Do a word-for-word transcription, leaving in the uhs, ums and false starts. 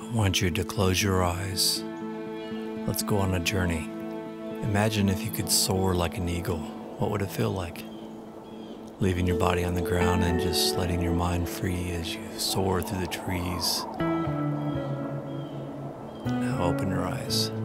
I want you to close your eyes. Let's go on a journey. Imagine if you could soar like an eagle. What would it feel like? Leaving your body on the ground and just letting your mind free as you soar through the trees. Now open your eyes.